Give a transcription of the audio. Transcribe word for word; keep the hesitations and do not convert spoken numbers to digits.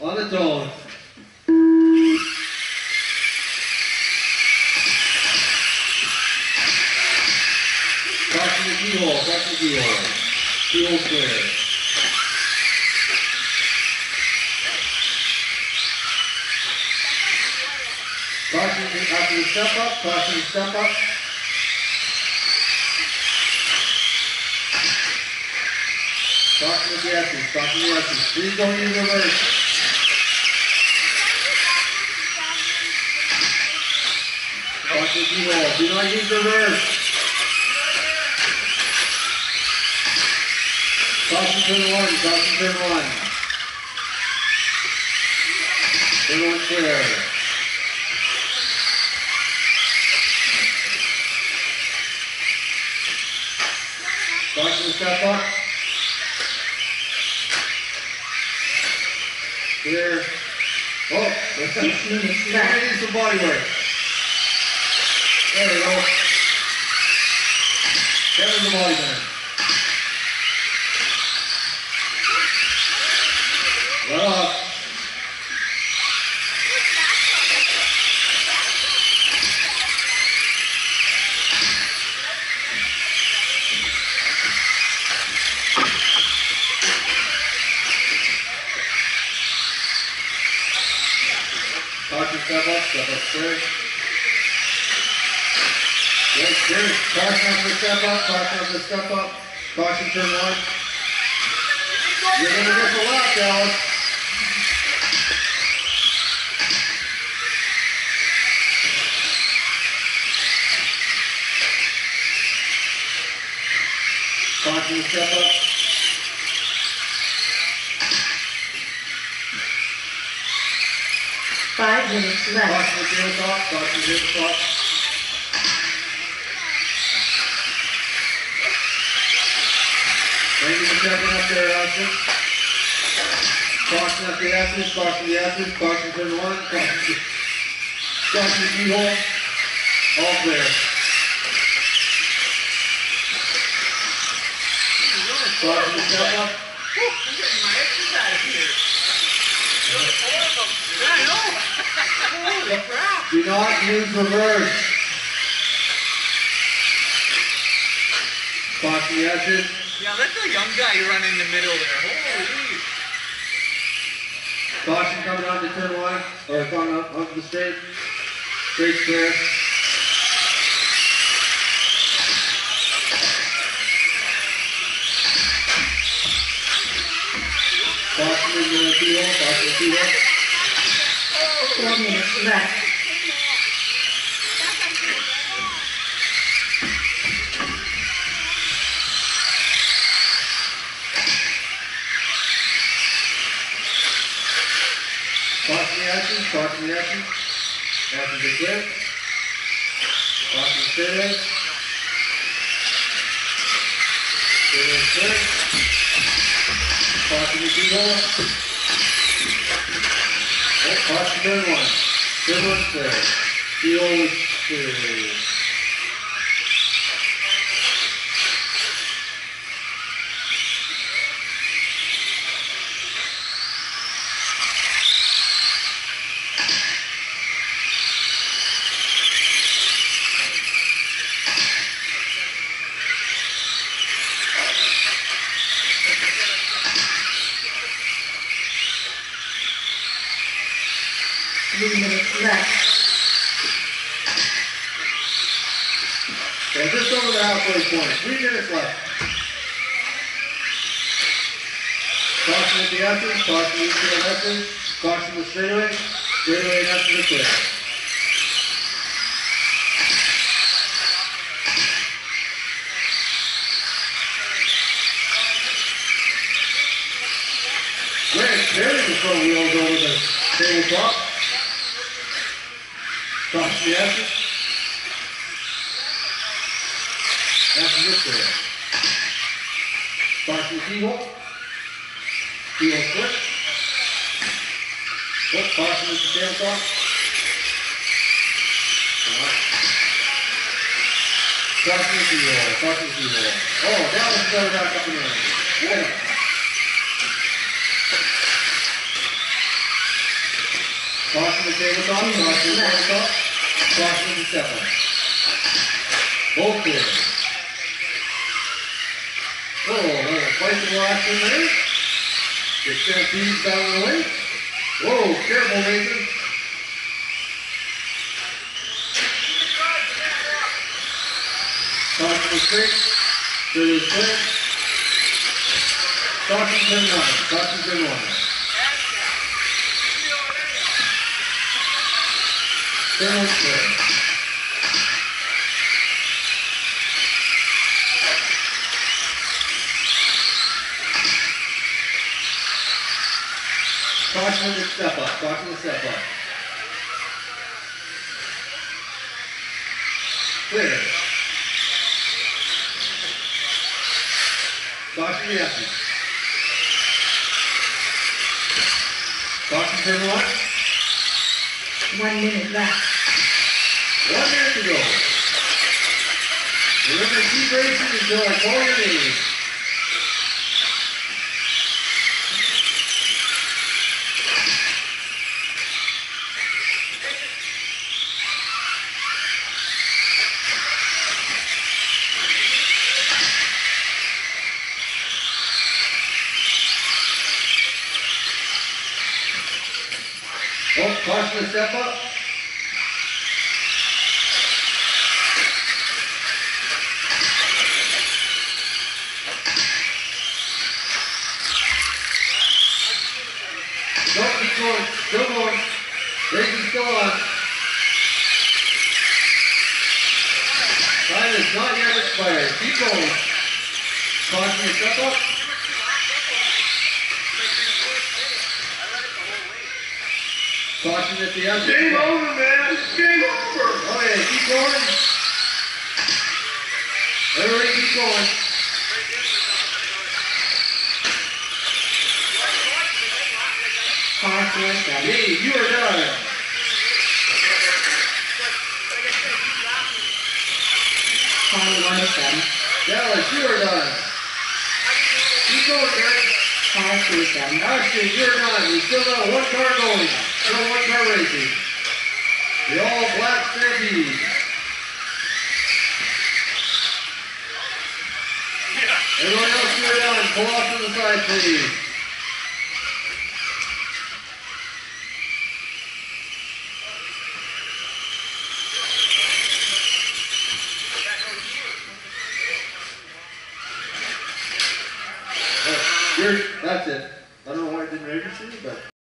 On the toes. Crossing the keyhole, crossing the keyhole. Keyhole square. Crossing the, after the step up, crossing the step up. Crossing the S's, crossing the S's. Please don't use reverse. Crossing the keyhole, do not use reverse. Crossing turn one, crossing turn one. Turn one clear. Crossing the step up. Clear. Oh, six minutes left. Need some body work. There we go. There's the body there. Well up. Caution step up, step up straight. Yes, good. Caution on the step up, caution on the step up. Caution turn one. You're going to get the lap, Dallas. Caution step up. Five minutes left. Caution the tabletop, caution the tabletop. Thank you for checking up there, Ashes. Caution up the Ashes, caution the Ashes, caution turn one, caution, caution the keyhole. All clear. Caution the step up. I'm getting my exercise here. I know. Holy crap. Do not use reverse. Caution the Ashes. Yeah, that's a young guy you run in the middle there. Holy. Caution coming on to turn one, or coming up onto the straight. Straight clear. Caution in the keyhole, caution the keyhole. Four minutes left. Caution the actions, caution the actions. Actions are clear. Caution straight away. Straight away clear. Caution the keyhole. Oh, caution turn one. Turn one clear. Keyhole is clear. Three minutes left. So just over the halfway point. Three minutes left. Caution at the essence, caution at the essence, caution the straightaway, straightaway and essence are clear. Great, there's the front wheels over the tabletop. Caution the essence. Essence is clear. Caution the keyhole. Keyhole split. What? Caution with the tabletop. Caution the keyhole. Caution the keyhole. Oh, that was better back up and running. Good. Caution the tabletop, caution the tabletop, caution the step up. Both clear. Oh, a little bicycle action there. The stampede's down the way. Whoa, careful, Nathan. Caution the straight. To the straight. Caution turn one. Caution turn one. Turn one clear. Caution the step up. Caution the step up. Clear. Caution the exit. Caution turn one. One minute left. One minute to go. Remember, keep racing until I call your name. Oh, caution the step up. Don't keep going, still going. Racing's still on. Time is not yet expired. Keep going. Caution the step up. Caution at the end. Game over, man. Game over. Okay, keep going. Everybody keep going. Car four seven. Hey, you are done. Car one seven. Dallas, you are done. Keep going, Derek. Car two seven. Ashton, you're done. We still got one car going. Still one car racing. The all black Stampede. Everyone else, you're done. Pull off to the side, please. Oh, you're, that's it. I don't know why I didn't register, but.